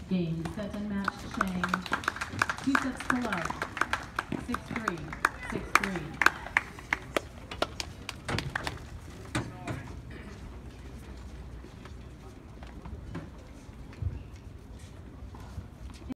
Game, set and match, Shang. 2 sets to love. 6-3, 6-3.